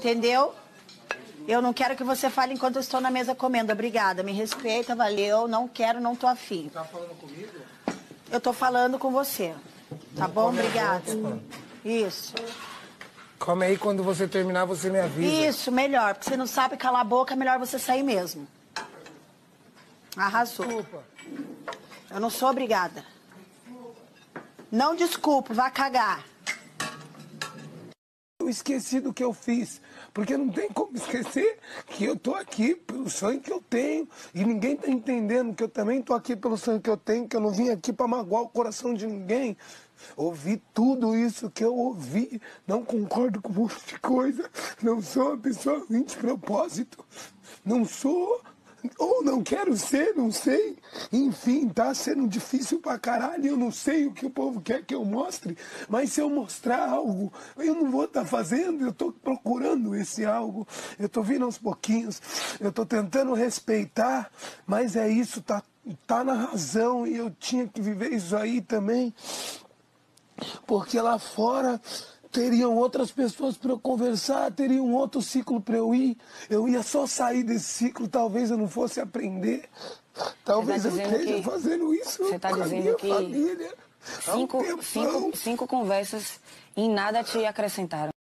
Entendeu? Eu não quero que você fale enquanto eu estou na mesa comendo. Obrigada, me respeita, valeu. Não quero, não tô afim. Tá falando comigo? Eu tô falando com você. Tá bom? Obrigada. Isso. Come aí, quando você terminar, você me avisa. Isso, melhor. Porque você não sabe calar a boca, é melhor você sair mesmo. Arrasou. Desculpa. Eu não sou obrigada. Não desculpo, vá cagar. Eu esqueci do que eu fiz, porque não tem como esquecer que eu tô aqui pelo sonho que eu tenho e ninguém tá entendendo que eu também tô aqui pelo sonho que eu tenho, que eu não vim aqui para magoar o coração de ninguém. Ouvi tudo isso que eu ouvi, não concordo com um monte de coisa, não sou uma pessoa ruim de propósito, não sou... Ou não quero ser, não sei. Enfim, tá sendo difícil pra caralho. Eu não sei o que o povo quer que eu mostre. Mas se eu mostrar algo, eu não vou estar fazendo. Eu tô procurando esse algo. Eu tô vindo aos pouquinhos. Eu tô tentando respeitar. Mas é isso, tá na razão. E eu tinha que viver isso aí também. Porque lá fora... teriam outras pessoas para eu conversar, teria um outro ciclo para eu ir. Eu ia só sair desse ciclo, talvez eu não fosse aprender. Talvez eu esteja fazendo isso você tá com a dizendo minha que família. cinco conversas em nada te acrescentaram.